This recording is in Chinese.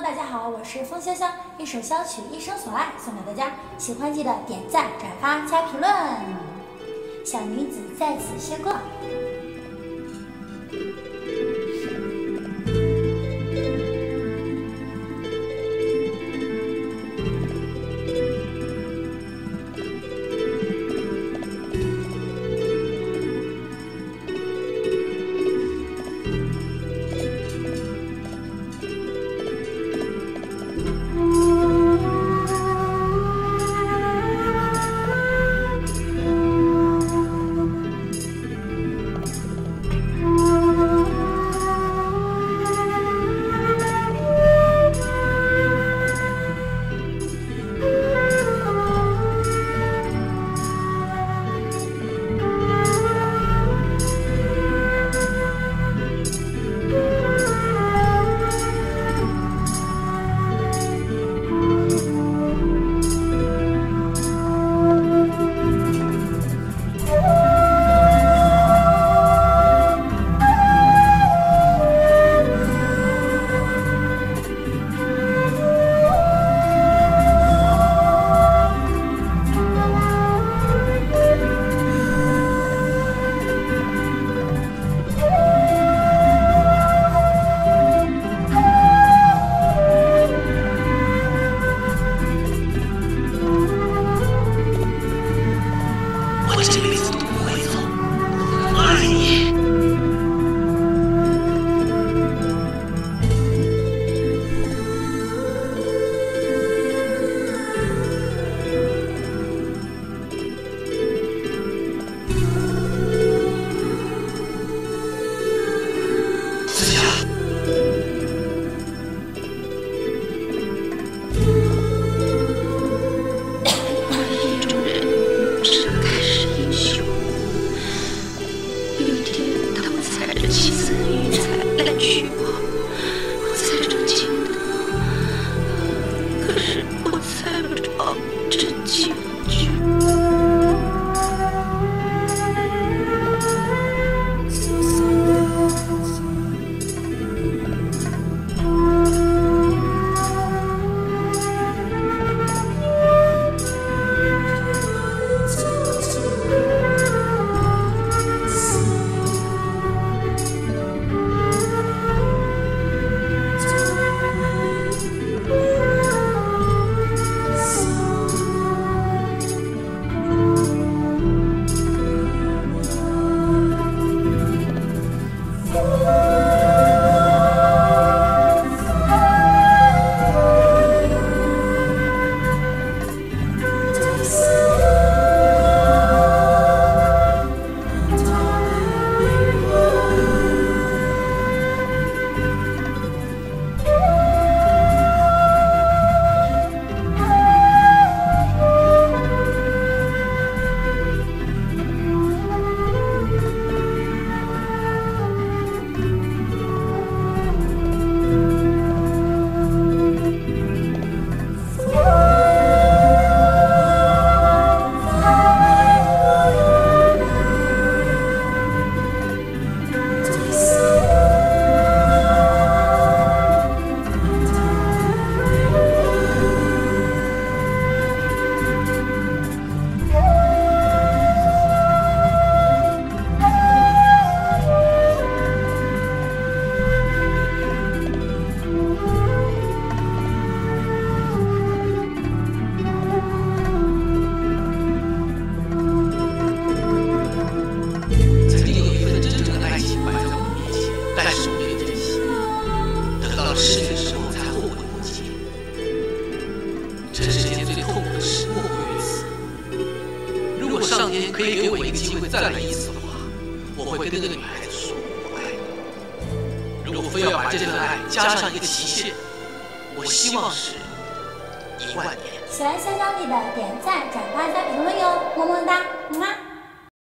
大家好，我是风潇潇，一首小曲一生所爱送给大家，喜欢记得点赞、转发、加评论。小女子在此谢过。 上天可以给我一个机会再来一次的话，我会跟那个女孩子说我爱你。如果非要把这份爱加上一个期限，我希望是10000年。 喜欢香香弟的点赞、转发加评论哟，么么哒，么么。